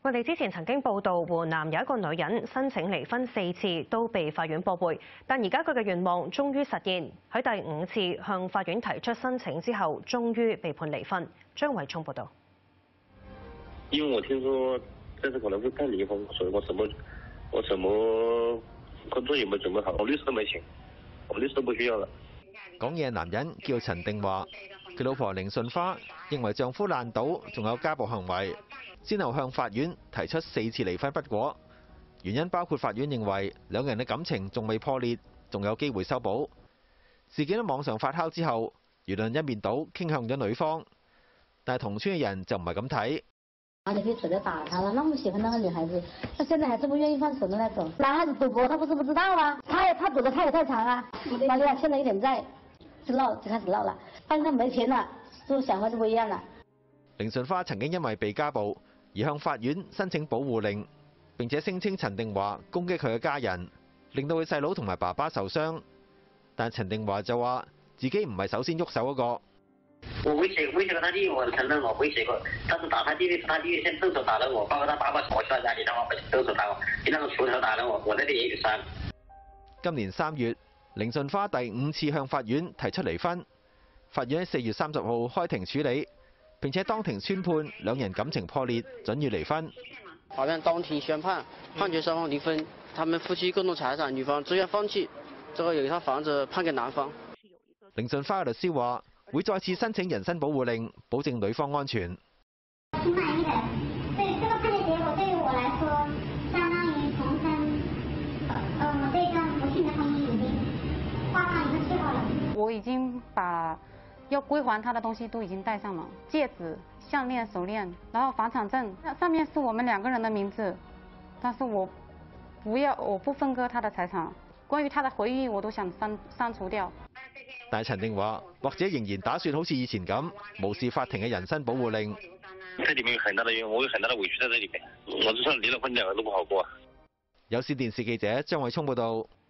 我哋之前曾經報道，湖南有一個女人申請離婚4次都被法院駁回，但而家佢嘅願望終於實現，喺第5次向法院提出申請之後，終於被判離婚。張偉聰報導。 因為我聽說這次可能會判離婚，所以我什麼工作也沒準備好，我律師都沒請，我律師都不需要了。 講嘢男人叫陳定華，佢老婆凌順花認為丈夫爛賭，仲有家暴行為，先後向法院提出4次離婚不果，原因包括法院認為兩人嘅感情仲未破裂，仲有機會修補。事件喺網上發酵之後，輿論一面倒傾向咗女方，但係同村嘅人就唔係咁睇。 你可以直接打他了，那麼喜歡那個女孩子，他現在還這麼願意放手的那種。男孩子賭博，他不是不知道啊，他賭得他也太長啊。那你看現在有點債，就開始鬧了，但是他沒錢了，就想法就不一樣了。 凌順花曾經因為被家暴而向法院申請保護令，並且聲稱陳定華攻擊佢嘅家人，令到佢細佬同埋爸爸受傷。但陳定華就話自己唔係首先喐手嗰個。 我威脅過他弟，我承認我威脅過，但是打他弟弟，他弟弟先動手打了我，包括他爸爸我去他家裏，他爸爸動手打我，以那個鋤頭打了我，我那裡也有傷。 今年3月，凌順花第5次向法院提出離婚，法院喺4月30號開庭處理，並且當庭宣判兩人感情破裂，准予離婚。 法院當庭宣判，判決雙方離婚，他們夫妻共同財產，女方自願放棄，有一套房子判給男方。 凌順花嘅律師話會再次申請人身保護令，保證女方安全。 挺滿意的，對這個判決結果對於我來說，相當於重申，我這段不幸的婚姻已經畫上一個句號了。 我已經把要歸還他的東西都已經帶上了，戒指、項鏈、手鏈，然後房產證，上面是我們2個人的名字，但是我不分割他的財產，關於他的回憶我都想刪除掉。 但陳定華或者仍然打算好似以前咁無視法庭嘅人身保護令。 這裡面有很大的冤，我有很大的委屈在這裡面，我就算離了婚，2個都不好過。 有線電視記者張偉聰報道。